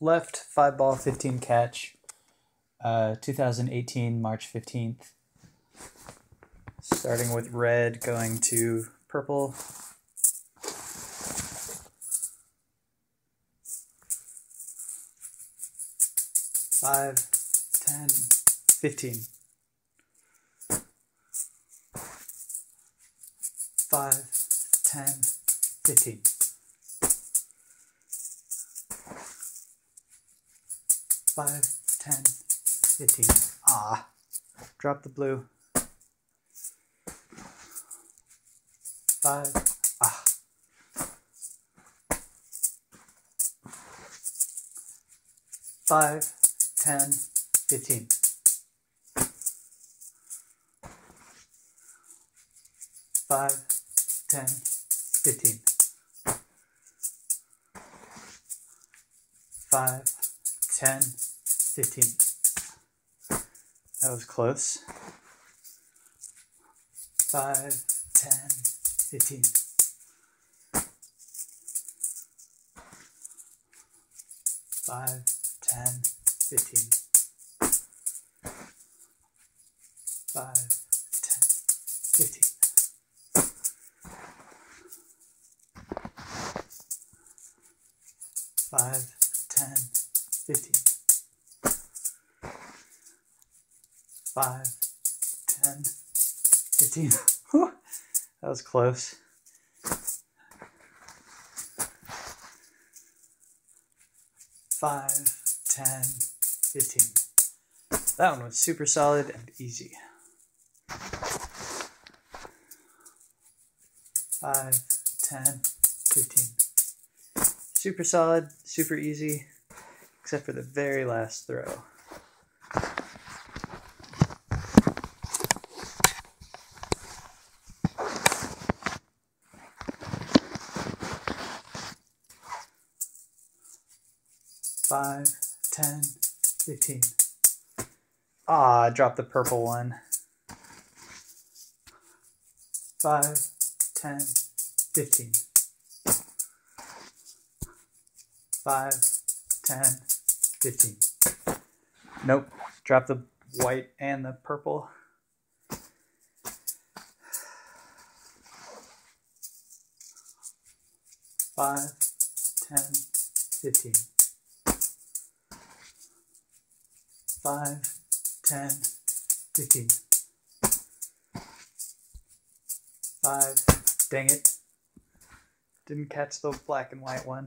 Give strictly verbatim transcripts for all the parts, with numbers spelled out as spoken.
left, five ball, fifteen catch, uh, two thousand eighteen, March fifteenth. Starting with red, going to purple. Five, ten, fifteen. Five, ten, fifteen. Five, ten, fifteen. Ah, drop the blue. Five, ah. Five, ten, fifteen. Five, ten, fifteen. Five, ten, fifteen. That was close. Five, ten, fifteen. Five, ten, fifteen. Five, ten, fifteen. Five, ten, fifteen. Five, ten, fifteen. That was close. Five, ten, fifteen. That one was super solid and easy. Five, ten, fifteen. Super solid, super easy, except for the very last throw. Five, ten, fifteen. Ah, I dropped the purple one. Five, ten, fifteen. Five, ten, fifteen. Nope, drop the white and the purple. Five, ten, fifteen. Five, ten, fifteen. Five, dang it. Didn't catch the black and white one.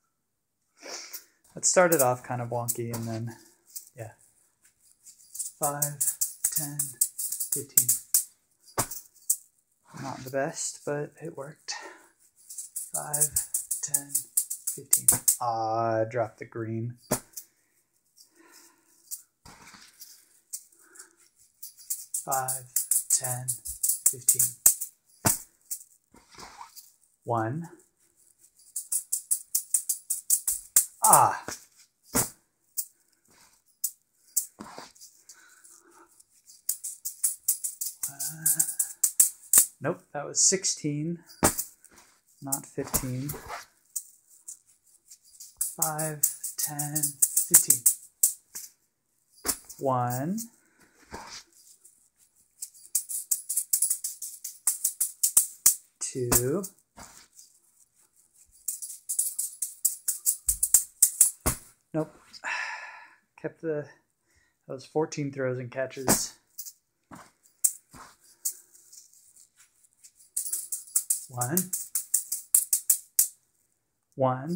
It started off kind of wonky and then, yeah. Five, ten, fifteen. Not the best, but it worked. Five, ten, fifteen. Ah, I dropped the green. Five, ten, fifteen. One. Ah. Uh, nope, that was sixteen, not fifteen. Five, ten, fifteen. One. Two. Nope. Kept the, that was fourteen throws and catches. One. One.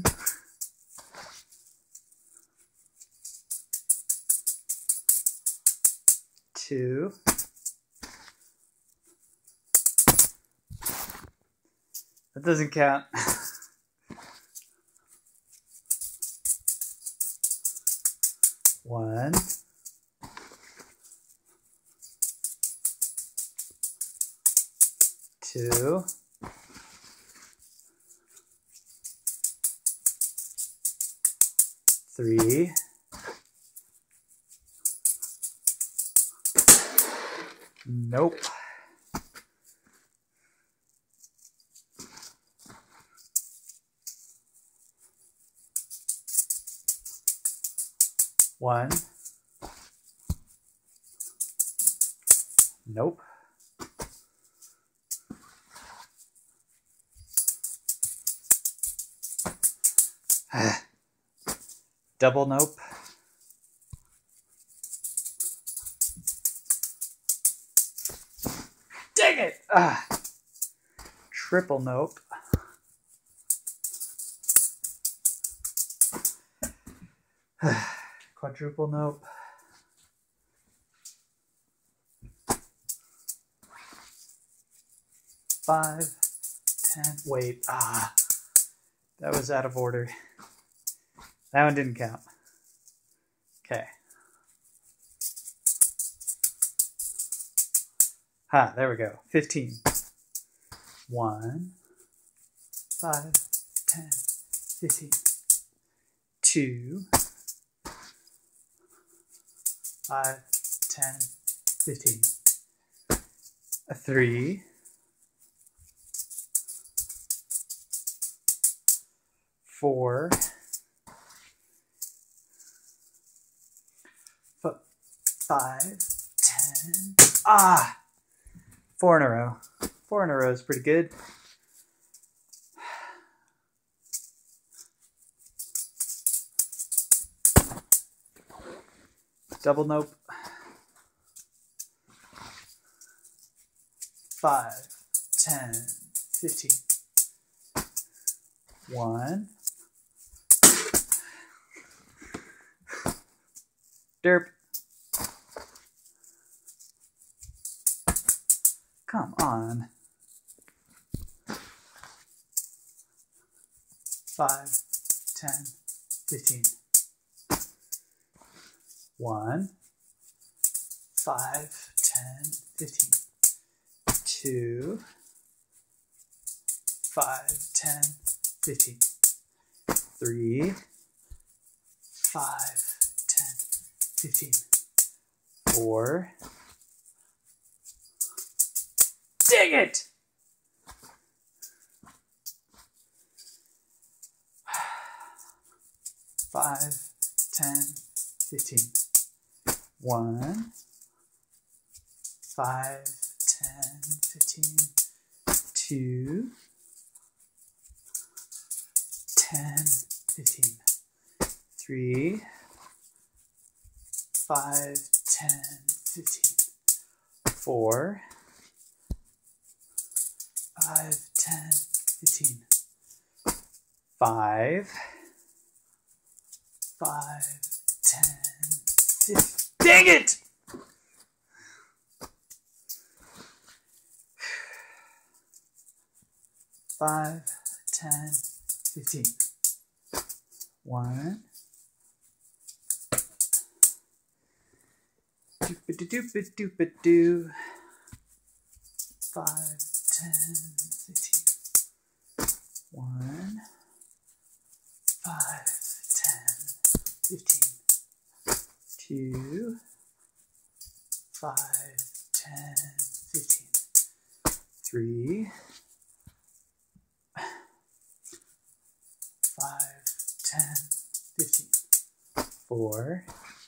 Two. That doesn't count. One. Two. Three. Nope. One. Nope. Double nope. Dang it! Ah. Triple nope. Quadruple nope. Five, ten, wait, ah, that was out of order. That one didn't count. Okay. Ha, there we go. fifteen. One, five, ten, fifteen. Two, five, ten, fifteen. A three. Four. F five, ten. Ah! Four in a row. Four in a row is pretty good. Double nope. Five, ten, fifteen. One. Derp. Come on. Five, ten, fifteen. One. Five, ten, fifteen. Two. Five, ten, fifteen. Three. Five, ten, fifteen. Four. Dang it! Five, ten, fifteen. One. Five, ten, fifteen. Two. Ten, fifteen. Three. Five, ten, fifteen. Four. Five, ten, fifteen. Five. Five, ten, fifteen. Dang it! Five, ten, fifteen. One. Doop-a-doop-a-doop-a-doo. Five, ten, fifteen. One. Five, ten, fifteen. Two. Five, ten, fifteen. Three. Five, ten, fifteen. Four.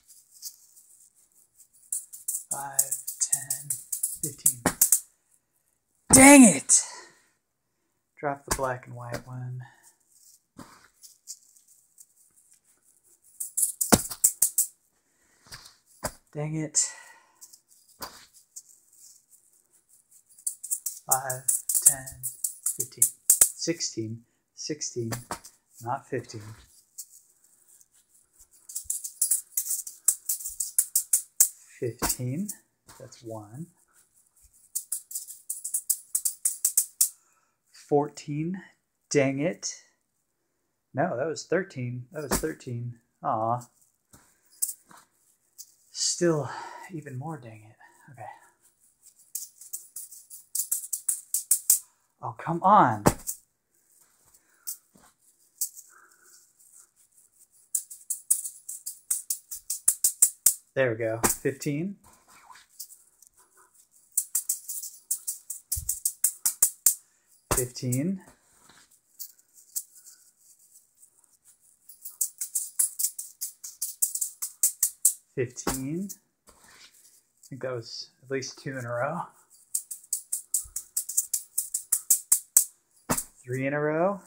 Five, ten, fifteen. Dang it! Drop the black and white one. Dang it. Five, ten, fifteen. Sixteen. Sixteen. Not fifteen. Fifteen. That's one. Fourteen. Dang it. No, that was thirteen. That was thirteen. Aw. Still even more dang it. Okay. Oh, come on. There we go. fifteen. Fifteen. fifteen. I think that was at least two in a row. Three in a row.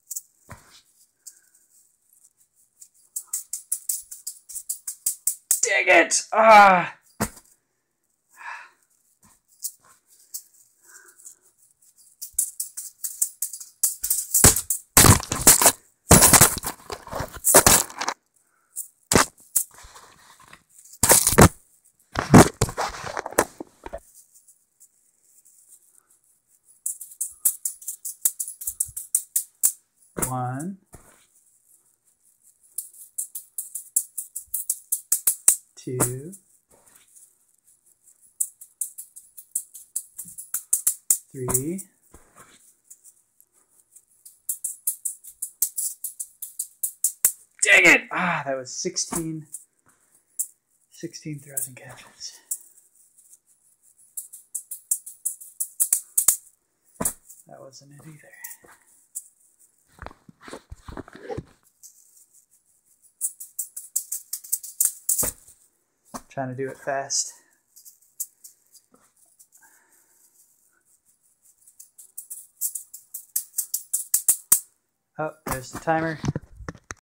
Dang it! Ah! One, two, three, dang it! Ah, that was sixteen, sixteen throws and catches. That wasn't it either. Trying to do it fast. Oh, there's the timer.